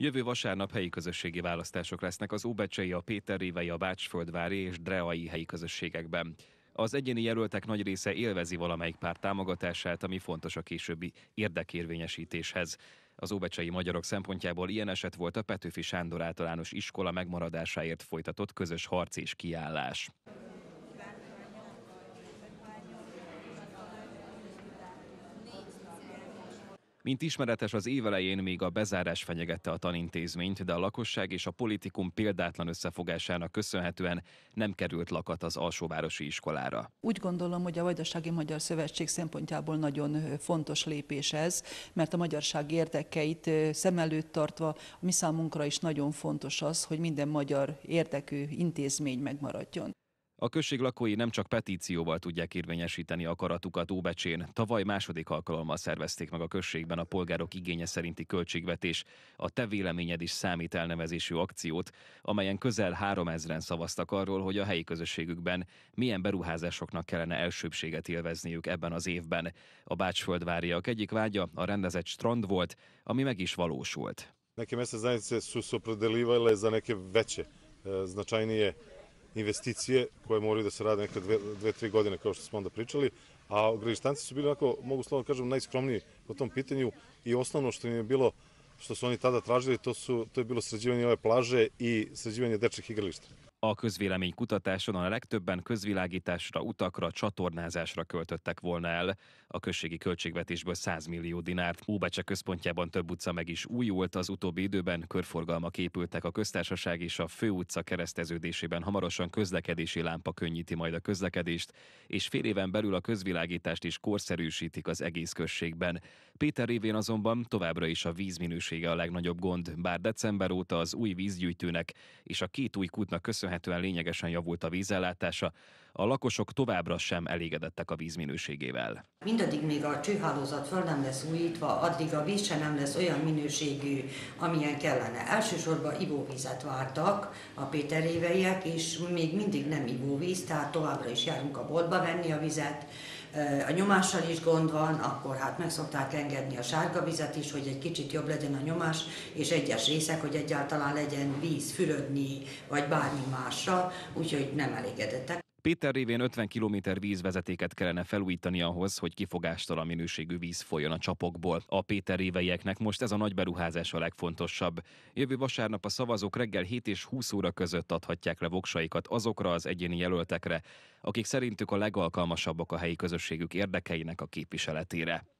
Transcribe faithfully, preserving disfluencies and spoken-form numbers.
Jövő vasárnap helyi közösségi választások lesznek az óbecsei, a Péterrévei, a Bácsföldvári és Dreai helyi közösségekben. Az egyéni jelöltek nagy része élvezi valamelyik párt támogatását, ami fontos a későbbi érdekérvényesítéshez. Az óbecsei magyarok szempontjából ilyen eset volt a Petőfi Sándor Általános Iskola megmaradásáért folytatott közös harc és kiállás. Mint ismeretes, az év elején még a bezárás fenyegette a tanintézményt, de a lakosság és a politikum példátlan összefogásának köszönhetően nem került lakat az alsóvárosi iskolára. Úgy gondolom, hogy a Vajdasági Magyar Szövetség szempontjából nagyon fontos lépés ez, mert a magyarság érdekeit szem előtt tartva a mi számunkra is nagyon fontos az, hogy minden magyar érdekű intézmény megmaradjon. A község lakói nem csak petícióval tudják érvényesíteni akaratukat Óbecsén. Tavaly második alkalommal szervezték meg a községben a polgárok igénye szerinti költségvetés, a Te véleményed is számít elnevezésű akciót, amelyen közel háromezren szavaztak arról, hogy a helyi közösségükben milyen beruházásoknak kellene elsőbbséget élvezniük ebben az évben. A bácsföldváriak egyik vágya a rendezett strand volt, ami meg is valósult. Neke mesne zajednice su se opredelivale za neke veće, značajnije investicije koje moraju da se rade neke dve, dve, tri godine, kao što smo onda pričali, a Gradištanci su bili, onako, mogu slovno kažem, najskromniji po tom pitanju i osnovno što im je bilo, što su oni tada tražili, to, su, to je bilo sređivanje ove plaže i sređivanje dečjih igrališta. A közvéleménykutatáson a legtöbben közvilágításra, utakra, csatornázásra költöttek volna el. A községi költségvetésből száz millió dinárt. Óbecse központjában több utca meg is újult, az utóbbi időben körforgalmak épültek, a köztársaság és a főutca kereszteződésében hamarosan közlekedési lámpa könnyíti majd a közlekedést, és fél éven belül a közvilágítást is korszerűsítik az egész községben. Péterrévén azonban továbbra is a vízminősége a legnagyobb gond, bár december óta az új vízgyűjtőnek és a két új kútnak köszönhetően lényegesen javult a vízellátása, a lakosok továbbra sem elégedettek a vízminőségével. Mindaddig még a csőhálózat föl nem lesz újítva, addig a víz sem nem lesz olyan minőségű, amilyen kellene. Elsősorban ivóvizet vártak a péterréveiek, és még mindig nem ivóvíz, tehát továbbra is járunk a boltba venni a vizet. A nyomással is gond van, akkor hát meg szokták engedni a sárga vizet is, hogy egy kicsit jobb legyen a nyomás, és egyes részek, hogy egyáltalán legyen víz fürödni, vagy bármi másra, úgyhogy nem elégedettek. Péterrévén ötven kilométer vízvezetéket kellene felújítani ahhoz, hogy kifogástalan minőségű víz folyjon a csapokból. A péterréveieknek most ez a nagy beruházás a legfontosabb. Jövő vasárnap a szavazók reggel hét és húsz óra között adhatják le voksaikat azokra az egyéni jelöltekre, akik szerintük a legalkalmasabbak a helyi közösségük érdekeinek a képviseletére.